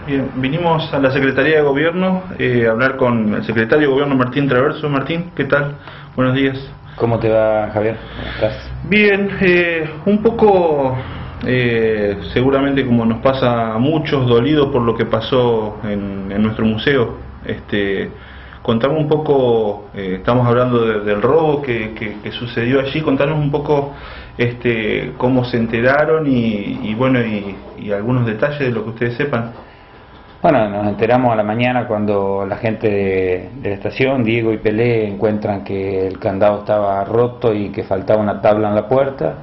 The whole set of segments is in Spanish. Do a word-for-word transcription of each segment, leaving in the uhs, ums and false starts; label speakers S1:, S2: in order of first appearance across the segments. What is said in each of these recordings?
S1: Bien, vinimos a la Secretaría de Gobierno eh, a hablar con el Secretario de Gobierno Martín Traverso. Martín, ¿qué tal? Buenos días.
S2: ¿Cómo te va, Javier? ¿Cómo estás?
S1: Bien, eh, un poco, eh, seguramente como nos pasa a muchos, dolido por lo que pasó en, en nuestro museo. Este, contame un poco, eh, estamos hablando de, del robo que, que, que sucedió allí, contanos un poco este, cómo se enteraron y, y bueno, y, y algunos detalles de lo que ustedes sepan.
S2: Bueno, nos enteramos a la mañana cuando la gente de, de la estación, Diego y Pelé, encuentran que el candado estaba roto y que faltaba una tabla en la puerta.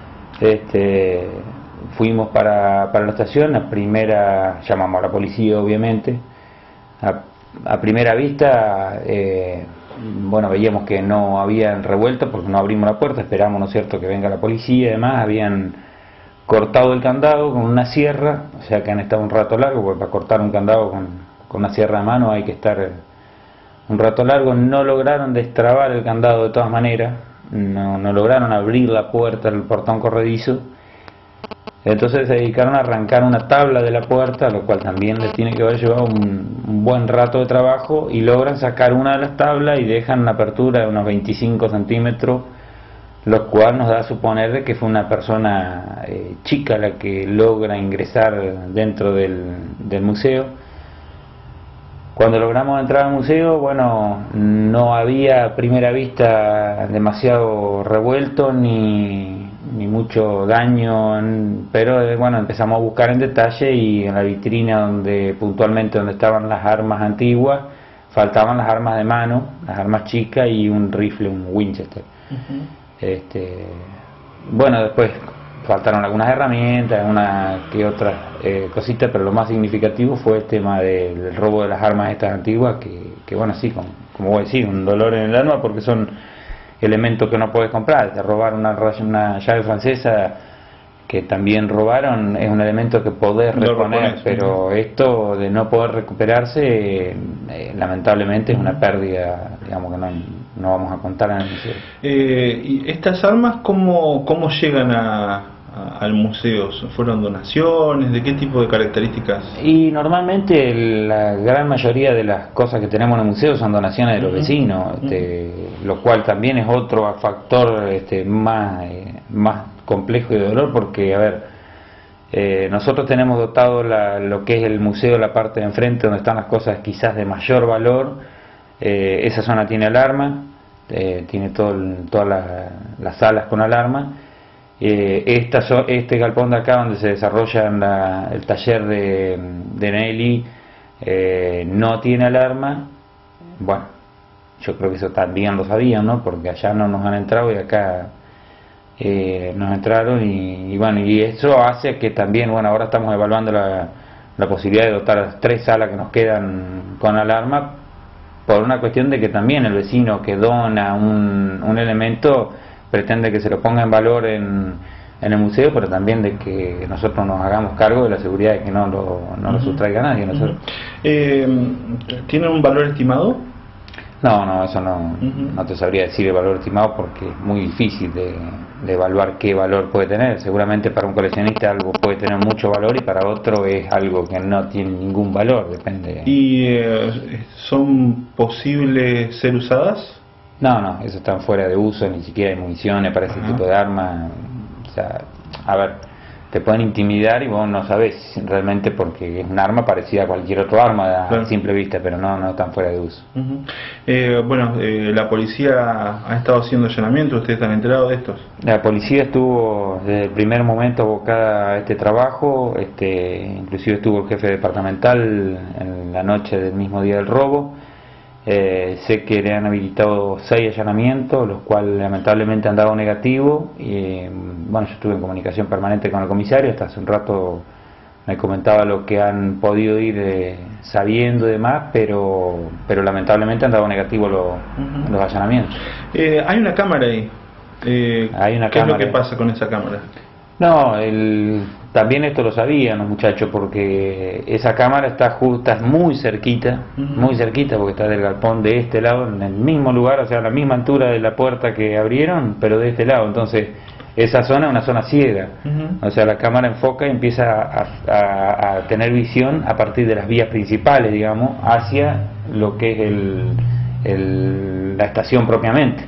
S2: Este, fuimos para, para la estación, a primera, llamamos a la policía obviamente, a, a primera vista, eh, bueno, veíamos que no habían revuelto porque no abrimos la puerta, esperamos, ¿no es cierto?, que venga la policía y demás. Habían cortado el candado con una sierra, o sea que han estado un rato largo, porque para cortar un candado con, con una sierra de mano hay que estar un rato largo. No lograron destrabar el candado de todas maneras, no, no lograron abrir la puerta del portón corredizo. Entonces se dedicaron a arrancar una tabla de la puerta, lo cual también les tiene que haber llevado un, un buen rato de trabajo, y logran sacar una de las tablas y dejan una apertura de unos veinticinco centímetros, lo cual nos da a suponer de que fue una persona eh, chica la que logra ingresar dentro del, del museo. Cuando logramos entrar al museo, bueno, no había a primera vista demasiado revuelto ni, ni mucho daño, pero eh, bueno, empezamos a buscar en detalle, y en la vitrina donde puntualmente donde estaban las armas antiguas, faltaban las armas de mano, las armas chicas y un rifle, un Winchester. Uh-huh. Este, bueno, después faltaron algunas herramientas, una que otras eh, cositas, pero lo más significativo fue el tema del robo de las armas estas antiguas, que, que bueno, sí, como, como voy a decir, un dolor en el alma, porque son elementos que no puedes comprar. Te robar una, una llave francesa que también robaron, es un elemento que podés reponer, pero esto de no poder recuperarse, eh, lamentablemente es una pérdida, digamos, que no, no vamos a contar en el museo.
S1: Eh, ¿Y estas armas cómo, cómo llegan a, a, al museo? ¿Fueron donaciones? ¿De qué tipo de características?
S2: Y normalmente la gran mayoría de las cosas que tenemos en el museo son donaciones de los uh-huh. vecinos, este, uh-huh. lo cual también es otro factor este, más, eh, más complejo y de dolor, porque, a ver, eh, nosotros tenemos dotado la, lo que es el museo, la parte de enfrente donde están las cosas quizás de mayor valor. Eh, esa zona tiene alarma, eh, tiene todo el, todas las, las salas con alarma. Eh, esta, este galpón de acá donde se desarrolla la, el taller de, de Nelly eh, no tiene alarma. Bueno, yo creo que eso también lo sabían, ¿no?, porque allá no nos han entrado y acá eh, nos entraron, y, y bueno, y eso hace que también, bueno, ahora estamos evaluando la, la posibilidad de dotar las tres salas que nos quedan con alarma, por una cuestión de que también el vecino que dona un, un elemento pretende que se lo ponga en valor en, en el museo, pero también de que nosotros nos hagamos cargo de la seguridad de que no lo, no uh-huh. lo sustraiga nadie. Nosotros.
S1: Uh-huh. eh, ¿Tiene un valor estimado?
S2: No, no, eso no, uh-huh. no te sabría decir el valor estimado, porque es muy difícil de, de evaluar qué valor puede tener. Seguramente para un coleccionista algo puede tener mucho valor y para otro es algo que no tiene ningún valor, depende.
S1: ¿Y eh, son posibles ser usadas?
S2: No, no, eso están fuera de uso, ni siquiera hay municiones para ese uh-huh. tipo de armas. O sea, a ver, te pueden intimidar y vos no sabés realmente, porque es un arma parecida a cualquier otro arma a claro. simple vista, pero no, no están fuera de uso.
S1: Uh-huh. eh, bueno, eh, la policía ha estado haciendo allanamientos, ¿ustedes están enterados de estos?
S2: La policía estuvo desde el primer momento abocada a este trabajo, este, inclusive estuvo el jefe departamental en la noche del mismo día del robo. Eh, sé que le han habilitado seis allanamientos, los cuales lamentablemente han dado negativo, y bueno, yo estuve en comunicación permanente con el comisario, hasta hace un rato me comentaba lo que han podido ir eh, sabiendo y demás, pero pero lamentablemente han dado negativo lo, uh-huh. los allanamientos.
S1: Eh, hay una cámara ahí. Eh,
S2: hay una
S1: ¿Qué
S2: cámara.
S1: es lo que pasa con esa cámara?
S2: No, el, también esto lo sabían los muchachos, porque esa cámara está justa, muy cerquita, uh-huh. muy cerquita, porque está del galpón de este lado, en el mismo lugar, o sea, a la misma altura de la puerta que abrieron, pero de este lado. Entonces, esa zona es una zona ciega,
S1: Uh-huh.
S2: o sea, la cámara enfoca y empieza a, a, a tener visión a partir de las vías principales, digamos, hacia lo que es el, el, la estación propiamente.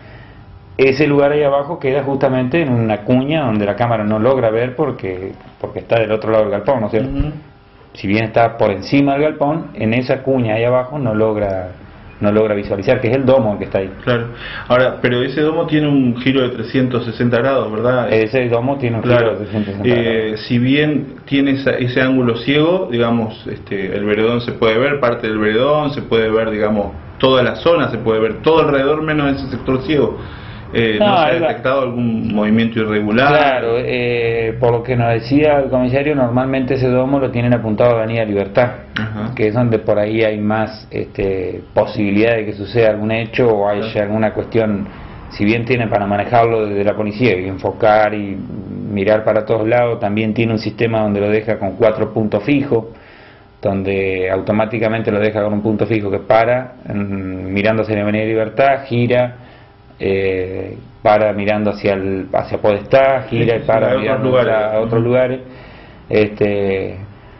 S2: Ese lugar ahí abajo queda justamente en una cuña donde la cámara no logra ver porque, porque está del otro lado del galpón, ¿no es cierto?
S1: Uh-huh.
S2: Si bien está por encima del galpón, en esa cuña ahí abajo no logra no logra visualizar, que es el domo el que está ahí.
S1: Claro. Ahora, pero ese domo tiene un giro de trescientos sesenta grados, ¿verdad?
S2: Ese domo tiene un
S1: Claro.
S2: giro de trescientos sesenta
S1: Eh,
S2: grados.
S1: si bien tiene esa- ese ángulo ciego, digamos, este, el veredón se puede ver, parte del veredón, se puede ver, digamos, toda la zona, se puede ver todo alrededor menos ese sector ciego. Eh, ¿No,
S2: No,
S1: se ha
S2: ahí va.
S1: detectado algún movimiento irregular?
S2: Claro, eh, por lo que nos decía el comisario, normalmente ese domo lo tienen apuntado a Avenida Libertad,
S1: Ajá.
S2: que es donde por ahí hay más este, posibilidad de que suceda algún hecho o haya
S1: Claro.
S2: alguna cuestión, si bien tiene para manejarlo desde la policía y enfocar y mirar para todos lados, también tiene un sistema donde lo deja con cuatro puntos fijos, donde automáticamente lo deja con un punto fijo que para, mm, mirando hacia la Avenida Libertad, gira, eh, para mirando hacia el hacia Podestá, gira
S1: Sí,
S2: y
S1: sí,
S2: para
S1: a otros
S2: mirando
S1: lugares.
S2: a otros
S1: Ujú.
S2: lugares. Este,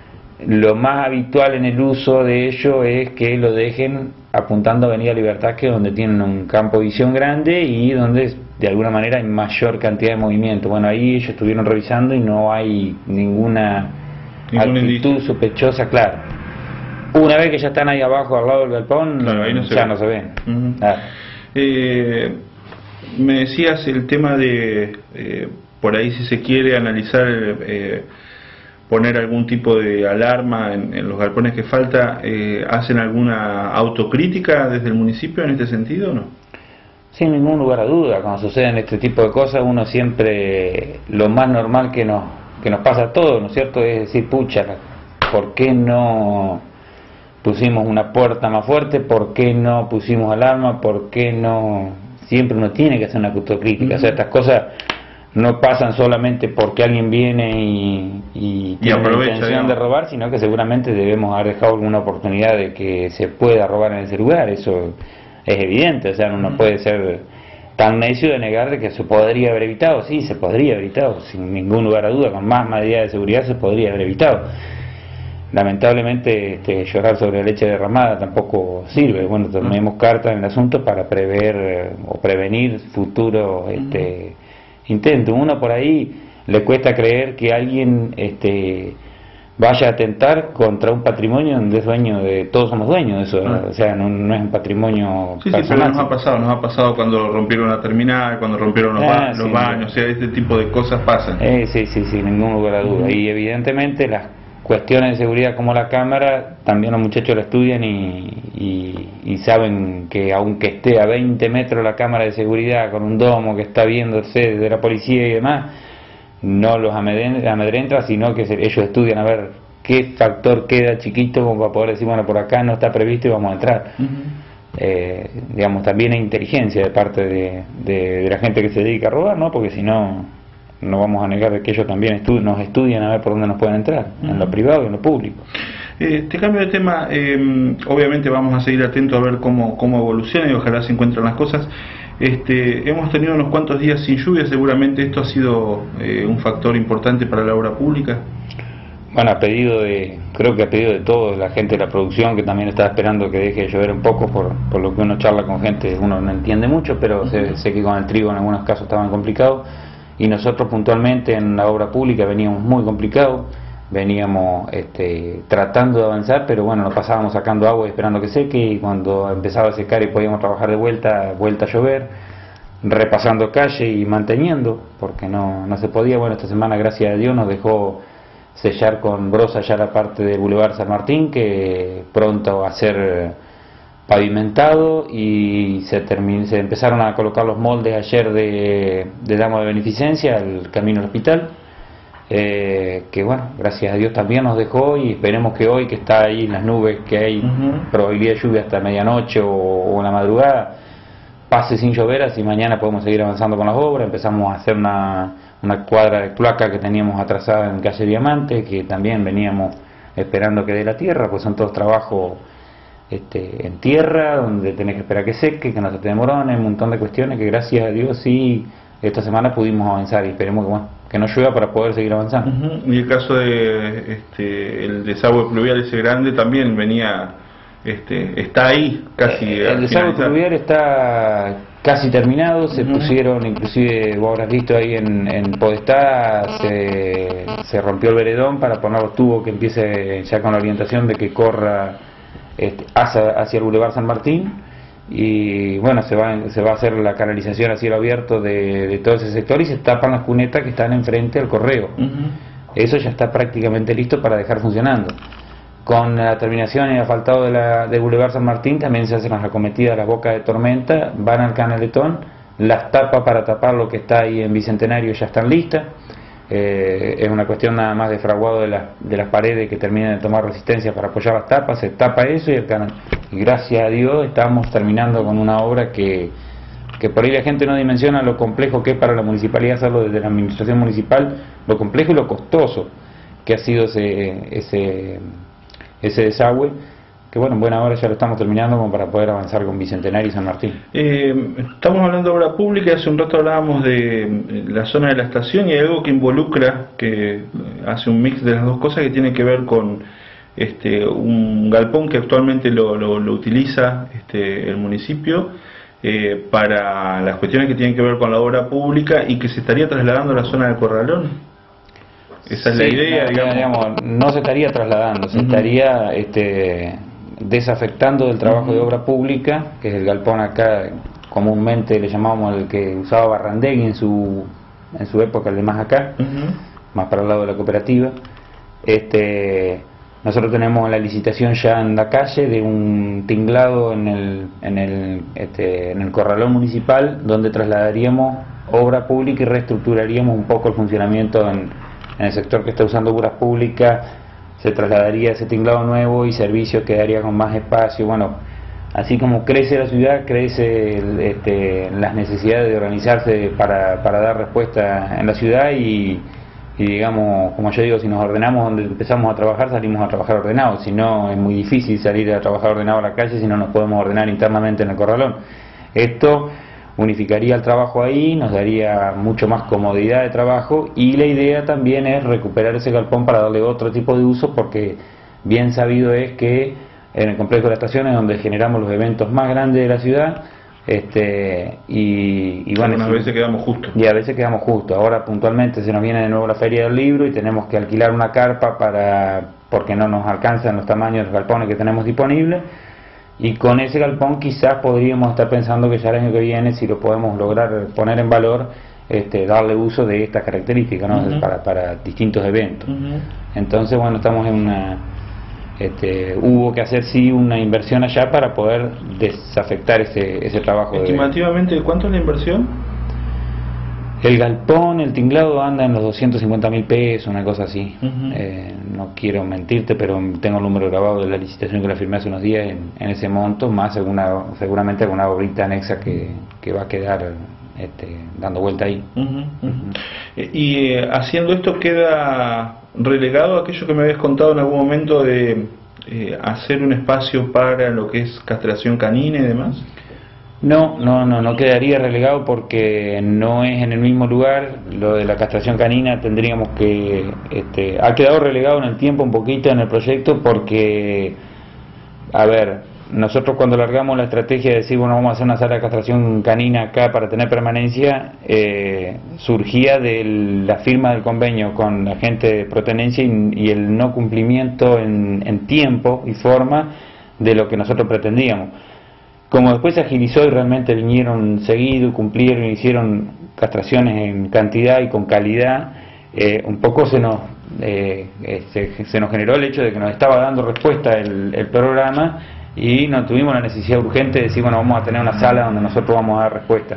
S2: lo más habitual en el uso de ello es que lo dejen apuntando a Avenida Libertad, que es donde tienen un campo de visión grande y donde de alguna manera hay mayor cantidad de movimiento. Bueno, ahí ellos estuvieron revisando y no hay ninguna
S1: Ningún
S2: actitud
S1: indicio.
S2: sospechosa, claro. Una vez que ya están ahí abajo al lado del galpón,
S1: Claro, ahí no se
S2: ya
S1: ve.
S2: no se ven.
S1: Ujú.
S2: Claro.
S1: Eh, me decías el tema de, eh, por ahí si se quiere analizar, eh, poner algún tipo de alarma en, en los galpones que falta, eh, ¿hacen alguna autocrítica desde el municipio en este sentido o no?
S2: Sin ningún lugar a duda, cuando suceden este tipo de cosas, uno siempre, lo más normal que nos, que nos pasa a todos, ¿no es cierto?, es decir, pucha, ¿por qué no pusimos una puerta más fuerte? ¿Por qué no pusimos alarma? ¿Por qué no? Siempre uno tiene que hacer una autocrítica. Uh-huh. O sea, estas cosas no pasan solamente porque alguien viene y, y tiene la intención digamos. de robar, sino que seguramente debemos haber dejado alguna oportunidad de que se pueda robar en ese lugar. Eso es evidente, o sea, uno no uh-huh. puede ser tan necio de negar de que se podría haber evitado. Sí, se podría haber evitado, sin ningún lugar a duda, con más medidas de seguridad se podría haber evitado. Lamentablemente este, llorar sobre leche derramada tampoco sirve. Bueno, tomemos cartas en el asunto para prever eh, o prevenir futuros este, uh-huh. intentos. Uno por ahí le cuesta creer que alguien este, vaya a atentar contra un patrimonio donde es dueño de, todos somos dueños de eso, uh-huh. o sea, no, no es un patrimonio
S1: sí,
S2: personal.
S1: Sí, pero nos ha pasado, nos ha pasado cuando rompieron la terminal, cuando rompieron los, ah, ba- los sí, baños, o sea, este tipo de cosas pasan.
S2: Eh, sí, sí, sí, ningún lugar a duda. Uh-huh. Y evidentemente las cuestiones de seguridad como la cámara, también los muchachos la estudian y, y, y saben que aunque esté a veinte metros la cámara de seguridad con un domo que está viéndose desde la policía y demás, no los amedrenta, sino que se, ellos estudian a ver qué factor queda chiquito como para poder decir, bueno, por acá no está previsto y vamos a entrar. Uh-huh. eh, digamos, también hay inteligencia de parte de, de, de la gente que se dedica a robar, ¿no? Porque si no, no vamos a negar que ellos también estu- nos estudian a ver por dónde nos pueden entrar, uh-huh. en lo privado y en lo público.
S1: Eh, te cambio de tema, eh, obviamente vamos a seguir atentos a ver cómo, cómo evoluciona y ojalá se encuentren las cosas. Este, hemos tenido unos cuantos días sin lluvia, seguramente esto ha sido eh, un factor importante para la obra pública.
S2: Bueno, a pedido de, creo que a pedido de todos, la gente de la producción que también está esperando que deje de llover un poco, por, por lo que uno charla con gente, uno no entiende mucho, pero uh-huh. sé, sé que con el trigo en algunos casos estaban complicados. Y nosotros puntualmente en la obra pública veníamos muy complicados, veníamos este, tratando de avanzar, pero bueno, nos pasábamos sacando agua y esperando que seque, y cuando empezaba a secar y podíamos trabajar de vuelta, vuelta a llover, repasando calle y manteniendo, porque no, no se podía. Bueno, esta semana, gracias a Dios, nos dejó sellar con brosa ya la parte del Boulevard San Martín, que pronto va a ser pavimentado, y se, termin- se empezaron a colocar los moldes ayer de, de Dama de Beneficencia, el camino al hospital, eh, que bueno, gracias a Dios también nos dejó, y esperemos que hoy, que está ahí en las nubes, que hay uh-huh. probabilidad de lluvia hasta medianoche o, o en la madrugada, pase sin llover, así mañana podemos seguir avanzando con las obras. Empezamos a hacer una, una cuadra de cloaca que teníamos atrasada en calle Diamante, que también veníamos esperando que dé la tierra, pues son todos trabajos Este, en tierra, donde tenés que esperar que seque, que no se te demorone, un montón de cuestiones que gracias a Dios sí esta semana pudimos avanzar y esperemos que, bueno, que no llueva para poder seguir avanzando.
S1: Uh-huh. Y el caso de este, el desagüe pluvial ese grande también venía, este, está ahí casi.
S2: Eh, el desagüe pluvial está casi terminado, se uh-huh. pusieron, inclusive vos habrás visto ahí en, en Podestá, se, se rompió el veredón para poner los tubos que empiece ya con la orientación de que corra este, hacia, hacia el Boulevard San Martín. Y bueno, se va, se va a hacer la canalización a cielo abierto de, de todo ese sector y se tapan las cunetas que están enfrente al correo. Uh-huh. Eso ya está prácticamente listo para dejar funcionando. Con la terminación y asfaltado de la de Boulevard San Martín también se hacen las acometidas, las bocas de tormenta, van al canaletón, las tapas para tapar lo que está ahí en Bicentenario ya están listas. Eh, es una cuestión nada más de fraguado de, la, de las paredes que terminen de tomar resistencia para apoyar las tapas, se tapa eso y el canal. Y gracias a Dios estamos terminando con una obra que, que por ahí la gente no dimensiona lo complejo que es para la municipalidad hacerlo desde la administración municipal, lo complejo y lo costoso que ha sido ese, ese, ese desagüe, que bueno, en buena hora ya lo estamos terminando como para poder avanzar con Bicentenario y San Martín.
S1: Eh, estamos hablando de obra pública, hace un rato hablábamos de la zona de la estación y hay algo que involucra, que hace un mix de las dos cosas que tiene que ver con este, un galpón que actualmente lo, lo, lo utiliza este, el municipio eh, para las cuestiones que tienen que ver con la obra pública y que se estaría trasladando a la zona del Corralón. Esa es
S2: sí,
S1: la idea,
S2: no,
S1: digamos.
S2: digamos. No se estaría trasladando, se uh-huh. estaría este, desafectando del trabajo uh-huh. de obra pública, que es el galpón acá, comúnmente le llamamos el que usaba Barrandegui en su, en su época, el de más acá, uh-huh. más para el lado de la cooperativa. Este, nosotros tenemos la licitación ya en la calle de un tinglado en el, en el, este, en el Corralón municipal, donde trasladaríamos obra pública y reestructuraríamos un poco el funcionamiento en, en el sector que está usando obras públicas. Se trasladaría ese tinglado nuevo y servicio quedaría con más espacio. Bueno, así como crece la ciudad, crece el, este, las necesidades de organizarse para, para dar respuesta en la ciudad y, y digamos, como yo digo, si nos ordenamos donde empezamos a trabajar, salimos a trabajar ordenados. Si no, es muy difícil salir a trabajar ordenado a la calle si no nos podemos ordenar internamente en el Corralón. Esto unificaría el trabajo ahí, nos daría mucho más comodidad de trabajo y la idea también es recuperar ese galpón para darle otro tipo de uso, porque bien sabido es que en el complejo de la estación es donde generamos los eventos más grandes de la ciudad. Este, y, y bueno,
S1: a veces quedamos justos.
S2: Y a veces quedamos justos. Ahora puntualmente se nos viene de nuevo la Feria del Libro y tenemos que alquilar una carpa para porque no nos alcanzan los tamaños de los galpones que tenemos disponibles. Y con ese galpón quizás podríamos estar pensando que ya el año que viene, si lo podemos lograr poner en valor, este, darle uso de estas características, ¿no? Uh-huh. para, para distintos eventos. Uh-huh. Entonces, bueno, estamos en una... Este, hubo que hacer sí una inversión allá para poder desafectar ese, ese trabajo.
S1: Estimativamente, de... ¿cuánto es la inversión?
S2: El galpón, el tinglado anda en los doscientos cincuenta mil pesos, una cosa así. Uh-huh. eh, no quiero mentirte, pero tengo el número grabado de la licitación que la firmé hace unos días en, en ese monto, más alguna, seguramente alguna obrita anexa que, que va a quedar este, dando vuelta ahí.
S1: Uh-huh, uh-huh. Y eh, haciendo esto queda relegado aquello que me habías contado en algún momento de eh, hacer un espacio para lo que es castración canina y demás.
S2: No, no, no, no quedaría relegado porque no es en el mismo lugar. Lo de la castración canina tendríamos que... Este, ha quedado relegado en el tiempo un poquito en el proyecto porque, a ver, nosotros cuando largamos la estrategia de decir, bueno, vamos a hacer una sala de castración canina acá para tener permanencia, eh, surgía de la firma del convenio con la gente de Protenencia y, y el no cumplimiento en, en tiempo y forma de lo que nosotros pretendíamos. Como después se agilizó y realmente vinieron seguido, cumplieron, hicieron castraciones en cantidad y con calidad, eh, un poco se nos, eh, se, se nos generó el hecho de que nos estaba dando respuesta el, el programa y no tuvimos la necesidad urgente de decir, bueno, vamos a tener una sala donde nosotros vamos a dar respuesta.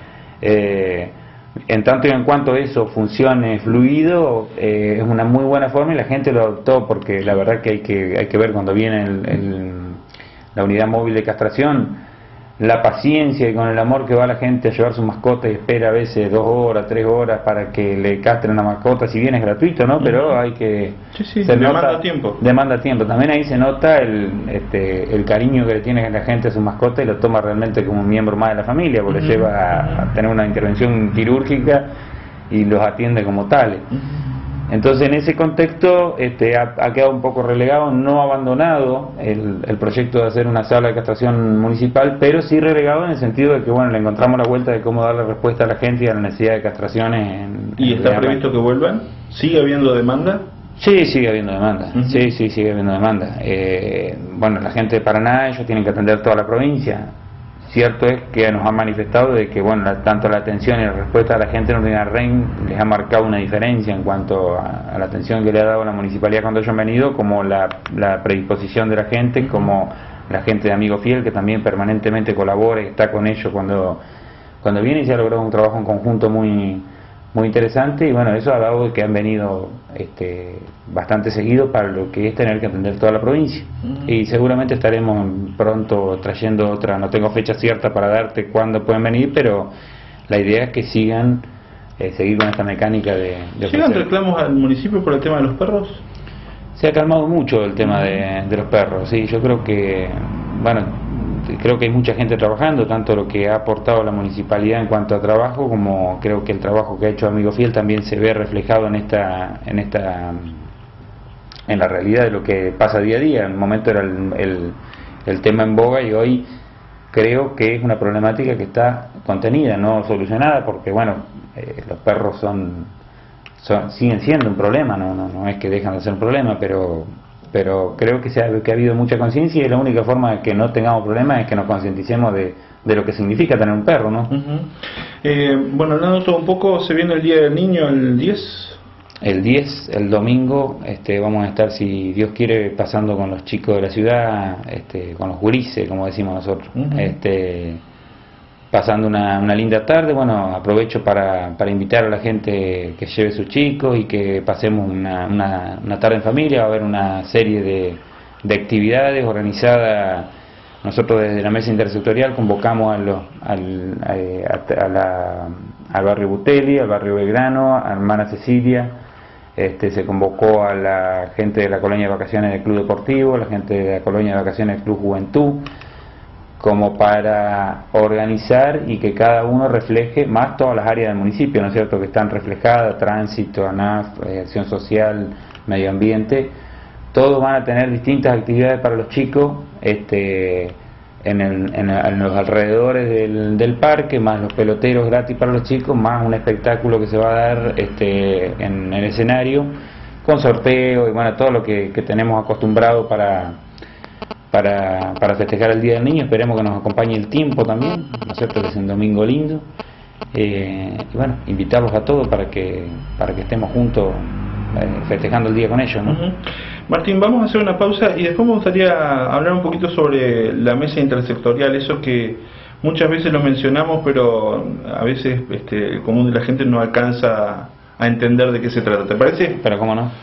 S2: Eh, en tanto y en cuanto eso funcione fluido, eh, es una muy buena forma y la gente lo adoptó, porque la verdad que hay que, hay que ver cuando viene el, el la unidad móvil de castración, la paciencia y con el amor que va la gente a llevar su mascota y espera a veces dos horas, tres horas para que le castren la mascota, si bien es gratuito, ¿no? Pero hay que...
S1: Sí, sí,
S2: se
S1: demanda
S2: nota,
S1: tiempo.
S2: Demanda tiempo. También ahí se nota el, este, el cariño que le tiene la gente a su mascota y lo toma realmente como un miembro más de la familia, porque uh-huh. le lleva a, a tener una intervención quirúrgica y los atiende como tales. Uh-huh. Entonces, en ese contexto este, ha, ha quedado un poco relegado, no abandonado el, el proyecto de hacer una sala de castración municipal, pero sí relegado en el sentido de que, bueno, le encontramos la vuelta de cómo darle respuesta a la gente y a la necesidad de castraciones. En,
S1: ¿Y
S2: en
S1: está previsto que vuelvan? ¿Sigue habiendo demanda?
S2: Sí, sigue habiendo demanda. Uh-huh. Sí, sí, sigue habiendo demanda. Eh, bueno, la gente de Paraná, ellos tienen que atender toda la provincia. Cierto es que nos han manifestado de que, bueno, la, tanto la atención y la respuesta de la gente en Urdina Rain les ha marcado una diferencia en cuanto a, a la atención que le ha dado la municipalidad cuando ellos han venido, como la, la predisposición de la gente, como la gente de Amigo Fiel, que también permanentemente colabora y está con ellos cuando, cuando viene, y se ha logrado un trabajo en conjunto muy, muy interesante, y bueno, eso ha dado que han venido este, bastante seguido para lo que es tener que atender toda la provincia. Uh-huh. Y seguramente estaremos pronto trayendo otra, no tengo fecha cierta para darte cuándo pueden venir, pero la idea es que sigan, eh, seguir con esta mecánica de... de
S1: ¿Llegan reclamos al municipio por el tema de los perros?
S2: Se ha calmado mucho el tema de, de los perros, sí, yo creo que, bueno, creo que hay mucha gente trabajando, tanto lo que ha aportado la municipalidad en cuanto a trabajo, como creo que el trabajo que ha hecho Amigo Fiel también se ve reflejado en esta, en esta, en la realidad de lo que pasa día a día. En el momento era el, el, el tema en boga, y hoy creo que es una problemática que está contenida, no solucionada, porque bueno, eh, los perros son, son siguen siendo un problema, no, no, no es que dejan de ser un problema, pero pero creo que, se ha, que ha habido mucha conciencia, y la única forma de que no tengamos problemas es que nos concienticemos de, de lo que significa tener un perro, ¿no?
S1: Uh-huh. eh, bueno, hablando todo un poco, se viene el Día del Niño el diez.
S2: El diez, el domingo, este, vamos a estar, si Dios quiere, pasando con los chicos de la ciudad, este, con los gurises, como decimos nosotros, uh-huh. este, pasando una, una linda tarde. Bueno, aprovecho para, para invitar a la gente que lleve sus chicos y que pasemos una, una, una tarde en familia. Va a haber una serie de, de actividades organizadas. Nosotros desde la mesa intersectorial convocamos a los, al, a, a la, al barrio Butelli, al barrio Belgrano, a Hermana Cecilia. Este, se convocó a la gente de la colonia de vacaciones del Club Deportivo, a la gente de la colonia de vacaciones del Club Juventud, como para organizar y que cada uno refleje más todas las áreas del municipio, ¿no es cierto?, que están reflejadas: tránsito, ANAF, eh, acción social, medio ambiente. Todos van a tener distintas actividades para los chicos este, en, el, en, en los alrededores del, del parque, más los peloteros gratis para los chicos, más un espectáculo que se va a dar este, en el escenario, con sorteo y bueno, todo lo que, que tenemos acostumbrado para... Para, para festejar el Día del Niño. Esperemos que nos acompañe el tiempo también, ¿no es cierto?, que es un domingo lindo, eh, y bueno, invitarlos a todos para que para que estemos juntos eh, festejando el día con ellos, ¿no?
S1: Uh-huh. Martín, vamos a hacer una pausa y después me gustaría hablar un poquito sobre la mesa intersectorial, eso que muchas veces lo mencionamos, pero a veces este, el común de la gente no alcanza a entender de qué se trata, ¿te parece?
S2: Pero cómo no.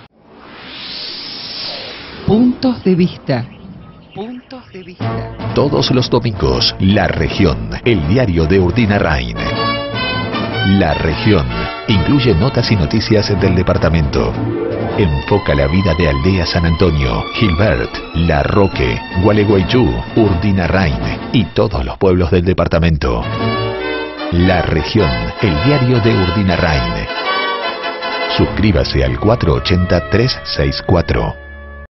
S3: Puntos de vista. Puntos de vista.
S4: Todos los domingos, La Región, el diario de Urdina Rain. La Región incluye notas y noticias del departamento. Enfoca la vida de Aldea San Antonio, Gilbert, La Roque, Gualeguaychú, Urdina Rain y todos los pueblos del departamento. La Región, el diario de Urdina Rain. Suscríbase al cuatro ochenta, trescientos sesenta y cuatro.